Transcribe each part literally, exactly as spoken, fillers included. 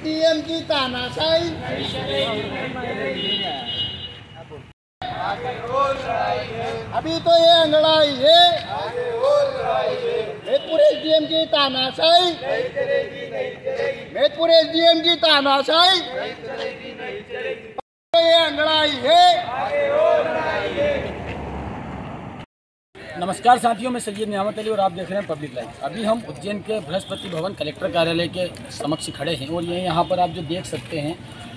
SDM की तानाशाही, अभी तो ये अंगड़ाई है, मेदपुर एसडीएम की तानाशाही, मेदपुर एसडीएम की तानाशाही, ये अंगड़ाई है। नमस्कार साथियों, मैं सैयद नियामत अली और आप देख रहे हैं पब्लिक लाइव। अभी हम उज्जैन के बृहस्पति भवन कलेक्टर कार्यालय के समक्ष खड़े हैं और ये यहाँ पर आप जो देख सकते हैं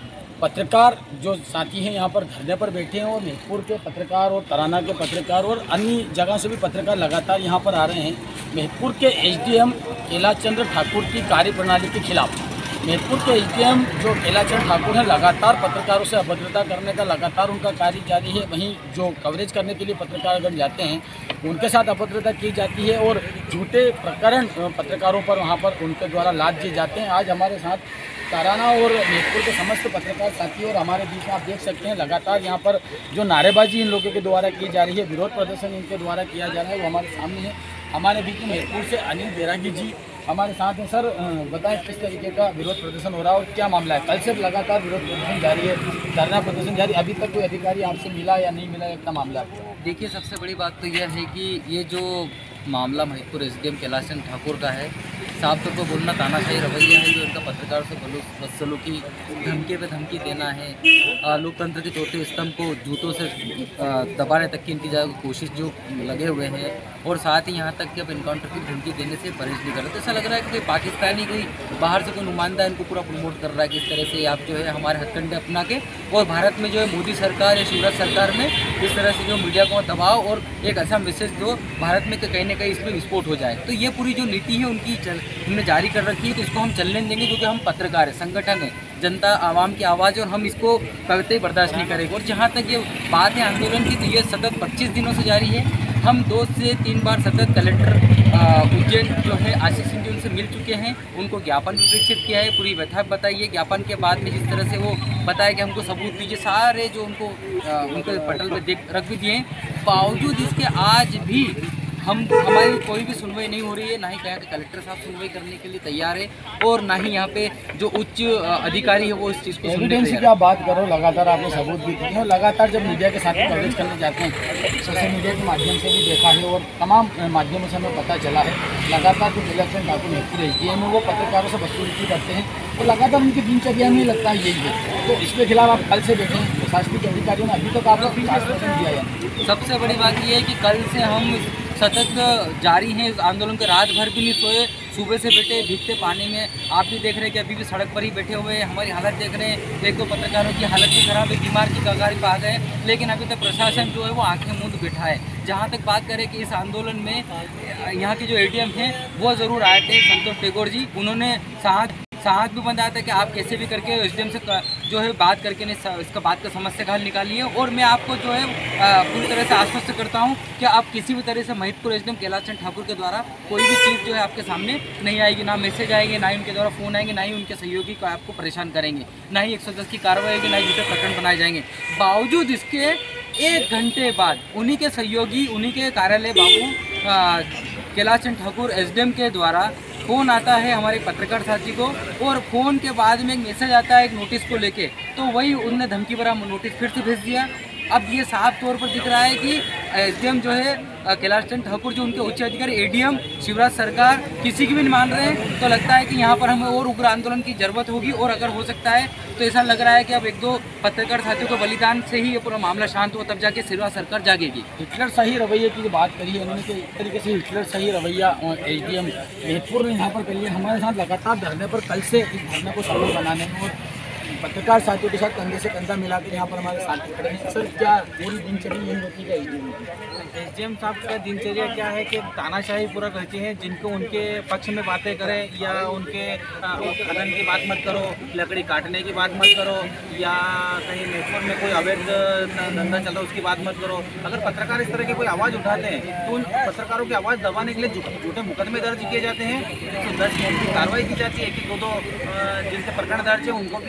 पत्रकार जो साथी हैं यहाँ पर धरने पर बैठे हैं और मेदपुर के पत्रकार और तराना के पत्रकार और अन्य जगह से भी पत्रकार लगातार यहाँ पर आ रहे हैं मेदपुर के एसडीएम कैलाशचंद्र ठाकुर की कार्यप्रणाली के खिलाफ। मेदपुर के एसडीएम जो कैलाशचंद्र ठाकुर हैं लगातार पत्रकारों से अभद्रता करने का लगातार उनका कार्य जारी है। वहीं जो कवरेज करने के लिए पत्रकारगण जाते हैं उनके साथ अभद्रता की जाती है और झूठे प्रकरण पत्रकारों पर वहां पर उनके द्वारा लाद दिए जाते हैं। आज हमारे साथ तराना और मेदपुर के समस्त पत्रकार साथी और हमारे बीच में आप देख सकते हैं लगातार यहाँ पर जो नारेबाजी इन लोगों के द्वारा की जा रही है, विरोध प्रदर्शन इनके द्वारा किया जा रहा है, वो हमारे सामने है। हमारे बीच में मेदपुर से अनिल बैरागी जी हमारे साथ हैं। सर बताएं किस तरीके का विरोध प्रदर्शन हो रहा है और क्या मामला है? कल से लगातार विरोध प्रदर्शन जारी है, धरना प्रदर्शन जारी, अभी तक कोई अधिकारी आपसे मिला या नहीं मिला, क्या मामला है? देखिए, सबसे बड़ी बात तो यह है कि ये जो मामला मेदपुर एसडीएम कैलाशचंद्र ठाकुर का है, साफ तौर पर बोलना तानाशाही रवैया है जो इनका पत्रकारों से बदसलूकी, धमकी पे धमकी देना है, लोकतंत्र के चौथे स्तंभ को जूतों से दबाने तक की इनकी कोशिश जो लगे हुए हैं और साथ ही यहाँ तक कि अब इनकाउंटर की धमकी देने से परहेज नहीं कर रहे। तो ऐसा लग रहा है कि कोई पाकिस्तानी कोई बाहर से कोई नुमाइंदा इनको पूरा प्रमोट कर रहा है कि इस तरह से आप जो है हमारे हथकंडे अपना के और भारत में जो है मोदी सरकार या शिवराज सरकार में इस तरह से जो मीडिया को दबाव और एक ऐसा मैसेज जो भारत में कहीं ना कहीं इसमें विस्फोट हो जाए। तो ये पूरी जो नीति है उनकी चल हमने जारी कर रखी है, तो इसको हम चलने देंगे क्योंकि हम पत्रकार है, संगठन है, जनता आवाम की आवाज़ है और हम इसको कभी बर्दाश्त नहीं करेंगे। और जहाँ तक ये बात है आंदोलन की, तो ये सतत पच्चीस दिनों से जारी है। हम दो से तीन बार सतत कलेक्टर उज्जैन जो है आशीष सिंह जी उनसे मिल चुके हैं, उनको ज्ञापन भी प्रेषित किया है, पूरी व्यथा बताई है। ज्ञापन के बाद में जिस तरह से वो बताया कि हमको सबूत दीजिए, सारे जो उनको आ, उनके पटल पे देख रख भी दिए, बावजूद इसके आज भी हम हमारी कोई भी सुनवाई नहीं हो रही है। ना ही कहा कि कलेक्टर साहब सुनवाई करने के लिए तैयार है और ना ही यहाँ पे जो उच्च अधिकारी है वो इस चीज़ को एविडेंस की आप बात करो, लगातार आपने सबूत भी दिए हैं। लगातार जब मीडिया के साथ कवरेज करने जाते हैं सोशल मीडिया के माध्यम से भी देखा है और तमाम माध्यमों से हमें पता चला है लगातार जो कैलाशचंद्र ठाकुर मेदपुर एसडीएम है वो पत्रकारों से बदसलूकी करते हैं और लगातार उनकी दिनचर्या में लगता है यही है। तो इसके खिलाफ आप कल से देखें प्रशासनिक अधिकारियों ने अभी तक आपको आश्वासन दिया है। सबसे बड़ी बात यह है कि कल से हम सतत जारी हैं इस आंदोलन के, रात भर भी नहीं सोए, सुबह से बैठे भीगते पानी में। आप भी देख रहे हैं कि अभी भी सड़क पर ही बैठे हुए हैं, हमारी हालत देख रहे हैं। एक दो पत्रकारों की हालत भी खराब है, बीमार की कगार पर आ गए, लेकिन अभी तक प्रशासन जो है वो आंखें मूंद बैठा है। जहाँ तक बात करें कि इस आंदोलन में यहाँ के जो एडीएम हैं वो ज़रूर आए थे, संतोष टेगोर जी, उन्होंने साथ साथ भी बताया था कि आप कैसे भी करके एसडीएम से जो है बात करके ने इसका बात का समस्या का हल निकालिए। और मैं आपको जो है पूरी तरह से आश्वस्त करता हूं कि आप किसी भी तरह से मेदपुर एसडीएम कैलाशचंद्र ठाकुर के द्वारा कोई भी चीज़ जो है आपके सामने नहीं आएगी, ना मैसेज आएंगे, ना ही उनके द्वारा फ़ोन आएंगे, ना ही उनके सहयोगी को आपको परेशान करेंगे, ना ही एक सौ दस की कार्रवाई होगी, ना ही झूठे प्रकरण बनाए जाएंगे। बावजूद इसके एक घंटे बाद उन्हीं के सहयोगी, उन्हीं के कार्यालय बाबू कैलाशचंद्र ठाकुर एसडीएम के द्वारा फ़ोन आता है हमारे पत्रकार साथी को और फ़ोन के बाद में एक मैसेज आता है एक नोटिस को लेके, तो वही उनने धमकी भरा नोटिस फिर से भेज दिया। अब ये साफ तौर पर दिख रहा है कि एसडीएम जो है कैलाशचंद्र ठाकुर जो उनके उच्च अधिकारी, एडीएम, शिवराज सरकार किसी की भी नहीं मान रहे हैं। तो लगता है कि यहाँ पर हमें और उग्र आंदोलन की ज़रूरत होगी और अगर हो सकता है तो ऐसा लग रहा है कि अब एक दो पत्रकार साथियों को बलिदान से ही ये पूरा मामला शांत हो, तब जाके शिवराज सरकार जागेगी। हिटलर सही रवैये की जो बात करी है उन्होंने कि एक तरीके से हिटलर सही रवैया एसडीएम मेदपुर ने यहाँ पर करी है। हमारे साथ लगातार धरने पर कल से इस धरने को सफल बनाने में और पत्रकार साथियों के साथ कंधे से कंधा मिलाकर यहाँ पर हमारे साथ खड़े हैं। सर, क्या पूरी दिनचर्या यही होती है एसडीएम एसडीएम साहब का दिनचर्या क्या है कि तानाशाही पूरा करती हैं, जिनको उनके पक्ष में बातें करें या उनके खनन की बात मत करो, लकड़ी काटने की बात मत करो या कहीं मेदपुर में कोई अवैध धंधा चल रहा है उसकी बात मत करो। अगर पत्रकार इस तरह की कोई आवाज़ उठाते हैं तो उन पत्रकारों की आवाज़ दबाने के लिए झूठे मुकदमे दर्ज किए जाते हैं, एक सौ दस की कार्रवाई की जाती है, एक दो दो जिनसे प्रकरण दर्ज है उनको भी एक सौ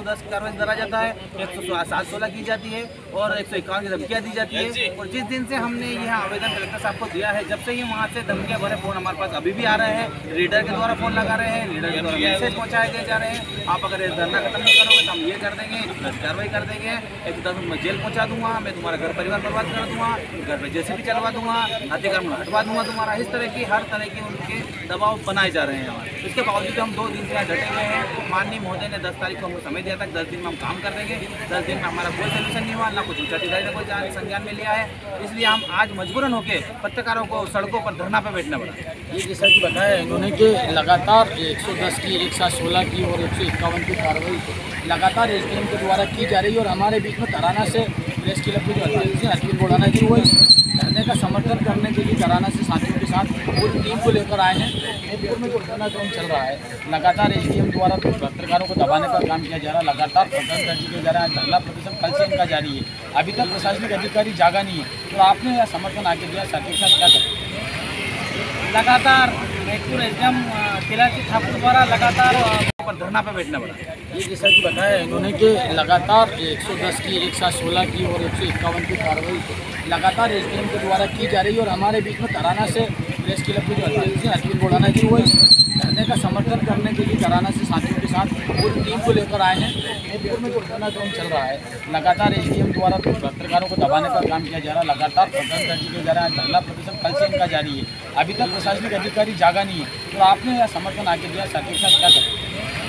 दस की कार्रवाई डरा जाता है, एक सौ सात सोलह की जाती है और एक सौ इक्यावन की धमकियाँ दी जाती है। और जिस दिन से हमने यह आवेदन कलेक्टर साहब को दिया है, जब से ही वहाँ से धमकियाँ भरे फ़ोन हमारे पास अभी भी आ रहे हैं, रीडर के द्वारा फ़ोन लगा रहे हैं, रीडर के द्वारा मैसेज पहुँचाए दिए जा रहे हैं, आप अगर धरना खत्म नहीं करोगे तो हम ये कर देंगे, दस कार्रवाई कर देंगे, एक दस मैं जेल पहुँचा दूंगा, मैं तुम्हारा घर परिवार बर्बाद कर दूंगा, घर पे जैसे भी चलवा दूंगा, अधिकार हटवा दूंगा तुम्हारा। इस तरह की हर तरह के उनके दबाव बनाए जा रहे हैं हमारे। इसके बावजूद हम दो दिन से यहाँ डटे हुए हैं। माननीय महोदय ने दस तारीख को हमको समय दिया था, दस दिन में हम काम कर देंगे। दस दिन में हमारा कोई सोल्यूशन नहीं हुआ, ना कुछ उच्च अधिकारी ने कोई जान संज्ञान में लिया है। इसलिए हम आज मजबूरन होकर पत्रकारों को सड़कों पर धरना पर बैठना पड़ा। ये जैसा कि बताया इन्होंने कि लगातार एक सौ दस की, एक सौ सोलह की और एक सौ इक्यावन की कार्रवाई लगातार एसडीएम के द्वारा की जा रही है और हमारे बीच में तराना से प्रेस क्लब के जो अध्यक्ष हैं अरविंद बोड़ाना जी, वो इस धरने का समर्थन करने के लिए तराना से साथियों के साथ पूरी टीम को लेकर आए हैं। मेदिनीपुर में जो धरना क्रम चल रहा है, लगातार एसडीएम द्वारा तो पत्रकारों को दबाने का काम किया जा रहा है, लगातार प्रदर्शन दर्ज किया जा रहा है। धरना प्रदर्शन कल से इनका जारी है, अभी तक प्रशासनिक अधिकारी जागा नहीं है, तो आपने यह समर्थन आगे दिया, साथियों के साथ क्या करें? लगातार मेदिनीपुर एसडीएम किलाची ठाकुर द्वारा लगातार पर धरना पर बैठना पड़ा। ये जैसा कि बताया इन्होंने कि लगातार एक सौ दस की, एक सौ सोलह की और एक सौ इक्यावन की कार्रवाई लगातार एसडीएम के द्वारा की जा रही है और हमारे बीच में तराना से प्रेस क्लब के जो अध्यक्ष हैं अरविंद बोड़ाना जी, वो इस धरने का समर्थन करने के लिए तराना से साथियों के साथ पूरी टीम को लेकर आए हैं। मेदिनीपुर में जो धरना क्रम चल रहा है, लगातार एसडीएम द्वारा तो पत्रकारों को दबाने का काम किया जा रहा है, लगातार प्रदर्शन दर्ज किया जा रहा है। धरना प्रदर्शन कल से इनका जारी है, अभी तक प्रशासनिक अधिकारी जागा नहीं है, तो आपने यह समर्थन आगे दिया, साथियों के साथ क्या करें?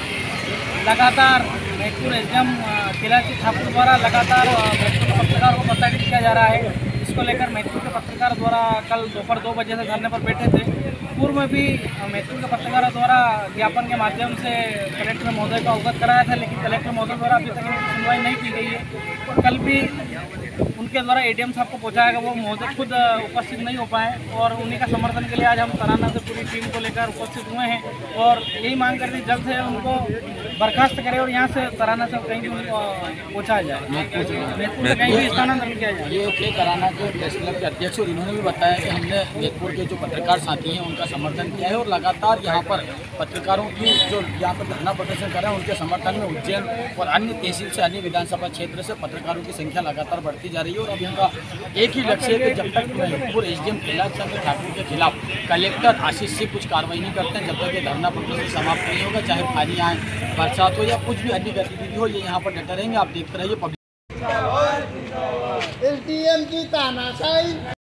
लगातार मेदिनीपुर एसडीएम किलाची ठाकुर द्वारा लगातार पत्रकारों को प्रताड़ित किया जा रहा है। इसको लेकर मेदिनीपुर के पत्रकार द्वारा कल दोपहर दो बजे से धरने पर बैठे थे। पूर्व में भी मेदिनीपुर के पत्रकारों द्वारा ज्ञापन के माध्यम से कलेक्टर महोदय का अवगत कराया था, लेकिन कलेक्टर महोदय द्वारा अभी तक इनकी सुनवाई नहीं की गई है। और कल भी उनके द्वारा एडीएम साहब को पहुँचाया गया, वो महोदय खुद उपस्थित नहीं हो पाए और उन्हीं का समर्थन के लिए आज हम तराना से पूरी टीम को लेकर उपस्थित हुए हैं और यही मांग करते हैं जल्द से उनको बर्खास्त करें और यहाँ से तराना से कहीं भी उनको पहुँचाया जाए, मेदिनीपुर से कहीं भी स्थानांतरण किया जाए। ये थे तराना के प्रेस क्लब के अध्यक्ष और इन्होंने भी बताया कि हमने मेदिनीपुर के जो पत्रकार साथी हैं उनका समर्थन किया है और लगातार यहाँ पर पत्रकारों की जो यहाँ पर धरना प्रदर्शन कर रहे हैं उनके समर्थन में उज्जैन और अन्य तहसील से अन्य विधानसभा क्षेत्र से पत्रकारों की संख्या लगातार बढ़ती जा रही है। और अब इनका एक ही लक्ष्य है कि जब तक मेदिनीपुर एसडीएम कैलाश चंद्र ठाकुर के खिलाफ कलेक्टर आशीष से कुछ कार्रवाई नहीं करते हैं, जब तक ये धरना प्रदर्शन समाप्त नहीं होगा, चाहे पानी आए, बरसात हो या कुछ भी अन्य गतिविधि हो, ये यहाँ पर डटे रहेंगे। आप देखते रहिए पब्लिक। एसडीएम की तानाशाही